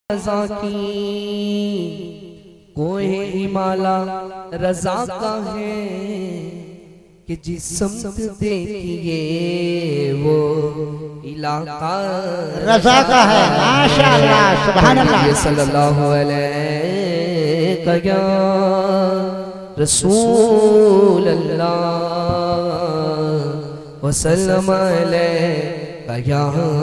रज़ा की कोहे हिमाला रज़ा का है कि जिस समत देखिए वो इलाका रज़ा का है। माशाअल्लाह सुभान अल्लाह। सल्लल्लाहु अलैहि या रसूल अल्लाह वसल्लम अलैका या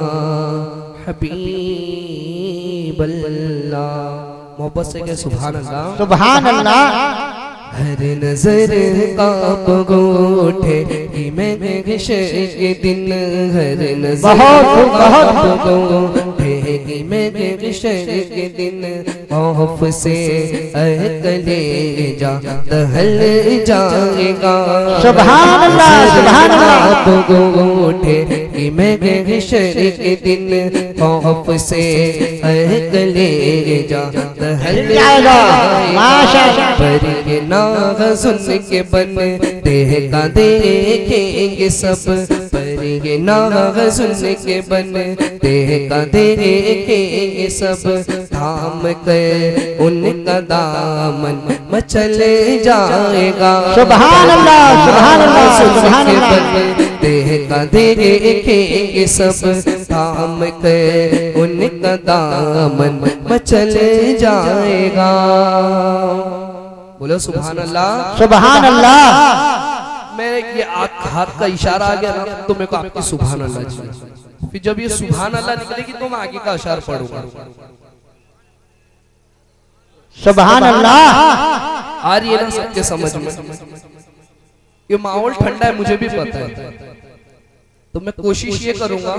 हबीब अल्लाह। मोहब्बत से क्या सुभान अल्लाह सुभान अल्लाह। हर नजर काब गोठे कि मैं के दिन हर नजर काब गोठे कि मैं के दिन खौफ से अकले जा दहल जाएगा। सुभान अल्लाह सुभान अल्लाह। काब गोठे कि मैं के दिन खौफ से अकले जा दहल जाएगा। माशाअल्लाह। पर ये नाग सुन के बन देगा देखेंगे सब। पर ये नाग सुन के बन देगा देखेंगे सब। थाम कर उनका दामन मचल जाएगा। सुभान अल्लाह सुभान अल्लाह सुभान अल्लाह। देगा देखेंगे सब। थाम कर उनका दामन मचल जाएगा। बोलो सुभान अल्लाह सुभान अल्लाह। मैं ये हाथ का इशारा आ गया ना तो मेरे को आपकी सुभान अल्लाह चाहिए। फिर जब ये सुभान अल्लाह निकलेगी तो मैं आगे का अशार पढ़ूंगा। सुभान अल्लाह। आ रही है ना सबके समझ में? ये माहौल ठंडा है मुझे भी पता है, तो मैं कोशिश ये करूंगा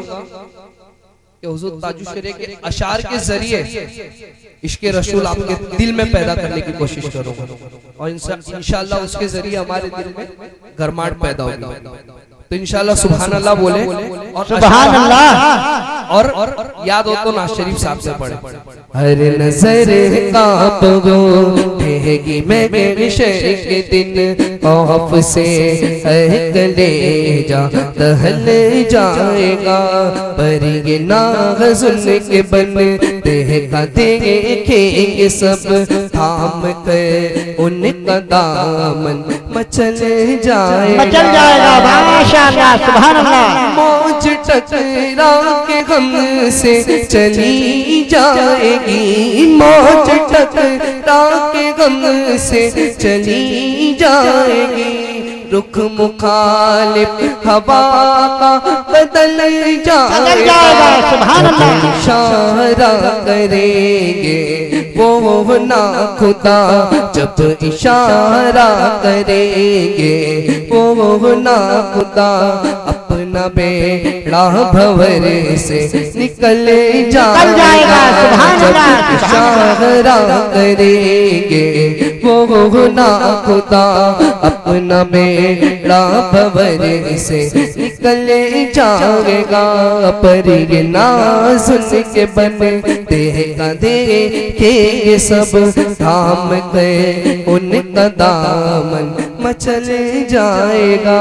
कि हुजूर ताजुशरे के अशार के जरिए इश्क़े रसूल आपके दिल में पैदा करने की कोशिश करूंगा और इंशाअल्लाह उसके जरिए हमारे दिल में गरमाहट पैदा होगी। तो इंशाअल्लाह सुभान अल्लाह बोले और सुभान अल्लाह। और याद हो तो नाज़ शरीफ साहब से पढ़े। हर नजर काब गोठेगी मैं के दिन खौफ से अकले जा दहल जाएगा। पर ये नाग सुन के बन देगा देखेंगे सब। थाम कर उनका दामन मचल जाएगा। माशाअल्लाह सुभान अल्लाह। मौज टकरा के हम से चली जाएगी। मौज टकरा के हम से चली जाएगी। रुख मुखालिफ हवा का बदल जाएगा। सुभान अल्लाह। इशारा करेंगे वो ना खुदा जब इशारा करेंगे वो ना खुदा। अपना बेड़ा भंवर से निकल जाएगा। जब इशारा करेंगे वो ना खुदा अपना बेड़ा भंवर से निकल जाएगा। पर ये ना सुन के बन देगा देखेंगे सब। थाम के उनका दामन मचल जाएगा।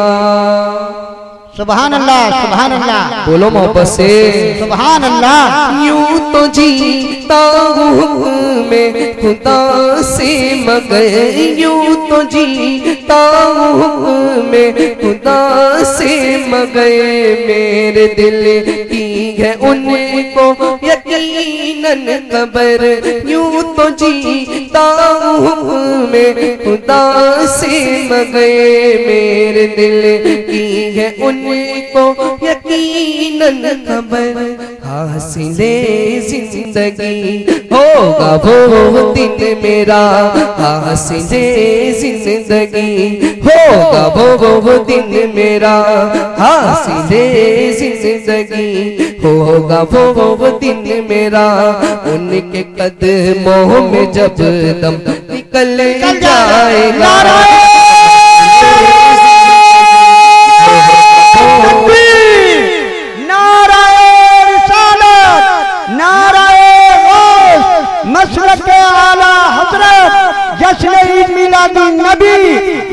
सुभान अल्लाह सुभान अल्लाह। बोलो मोहब्बत से सुभान अल्लाह। यूं तो जीता हूँ मैं खुदा से मगर यूं तो जीता हूँ मैं खुदा से मगर मेरे दिल की है उनको यकीनन खबर। यूं तो जीता हूँ मैं खुदा से मगर मेरे दिल की है उनको यकीनन खबर। हासिले जिंदगी होगा वो दिन मेरा। हासिले जिंदगी होगा वो दिन मेरा। हासिले जिंदगी होगा वो दिन मेरा। उनके कदमों में जब दम निकल जाएगा। मसलके आला हज़रत जश्न ईद मिलादी नबी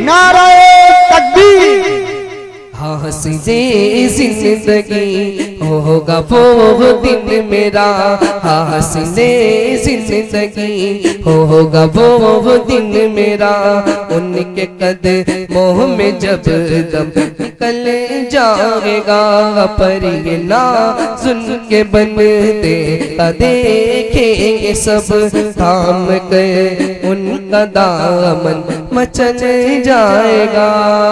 नाराए तकबीर। हासिले जिंदगी होगा वो दिन मेरा हासिले जिंदगी, होगा वो दिन मेरा उनके कदमों में जब दम निकल जाएगा। पर ये ना सुन के बनते का देखेंगे सब, थाम कर उनका दामन मचल जाएगा।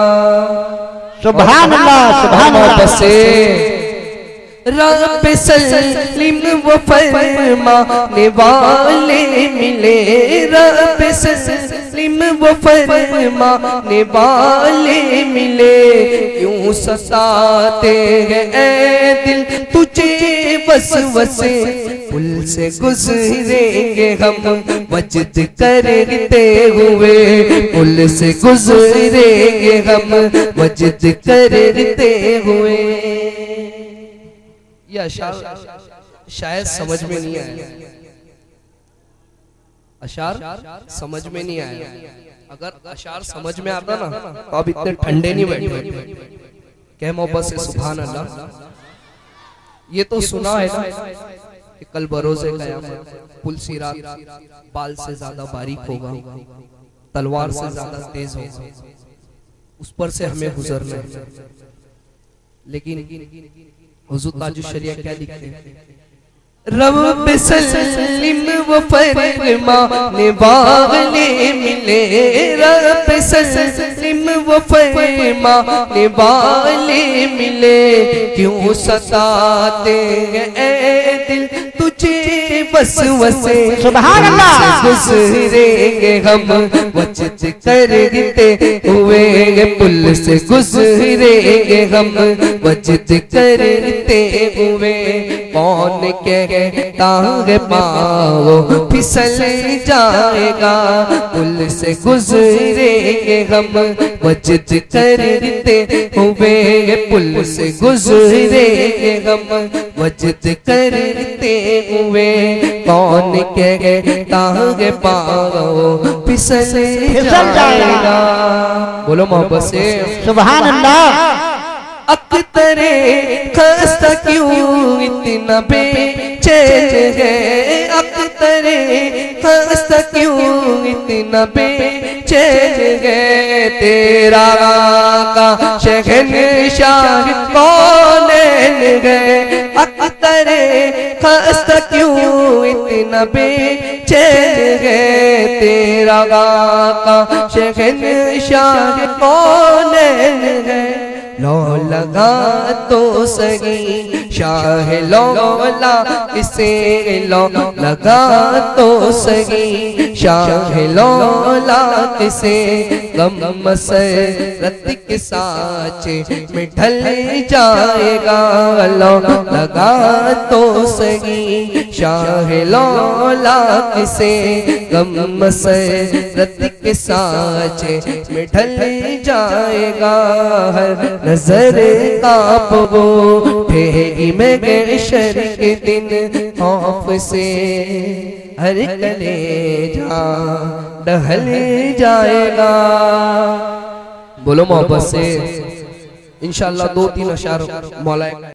सुभान अल्लाह, सुभान अल्लाह। बसे रब सलीम वो फरमाने वाले मिले, रब सलीम वो फरमाने वाले मिले। यूं सताते हैं ऐ दिल तुझे वसवसे, पुल से गुजरेंगे हम वजद करते हुए, पुल से गुजरेंगे हम वजद करते हुए। ये अशार शायद समझ में नहीं आया, अशार समझ में नहीं आया। अगर अशार समझ में आता ना तो अब इतने ठंडे नहीं बैठे। कह मोहब्बत से सुभान अल्लाह। ये तो सुना है ना कि कल बरोज़े क़यामत पुल सिरात बाल से ज्यादा बारीक होगा, तलवार से ज्यादा तेज होगा, उस पर से हमें गुजरना है। लेकिन हुजूर ताजुश शरिया क्या लिखते हैं? रब सलीम वो फरमाने वाले मिले, रब सलीम वो फरमाने वाले मिले। क्यों सताते हैं ऐ दिल तुझे वसवसे, सुभान अल्लाह। गुजरेंगे हम वजद करते हुए, पुल से गुजरेंगे हम वजद करते हुए। कौन कहता है पाओ फिसल जाएगा, पुल से गुजरेंगे हम वजद करते हुए, पुल से गुजरेंगे हम वजद करते हुए। कौन कहता है पाओ फिसल जाएगा। बोलो मोहब्बत से सुभान अल्लाह। अख्तरे खस्ता क्यों इतना बेचैन है, अख्तरे खस्ता क्यों इतना बेचैन है। तेरा का शहंशाह कौन है, अख्तरे खस्ता क्यों इतना बेचैन है। तेरा का शहंशाह कौन है। लो लगा तो सही शाह लौला इसे, लो लगा तो सही शाह लौला इसे। गम मसरत के साचे में ढल जाएगा, लो लगा तो सही शाह लौला इसे। गम मसरत के साचे में ढल जाएगा। हर नजर काप वो ठेगी में शर के दिन खौफ से, हर कलेजा ढल जाएगा। बोलो मोहब्बत से इंशाअल्लाह 2-3 अशार मौला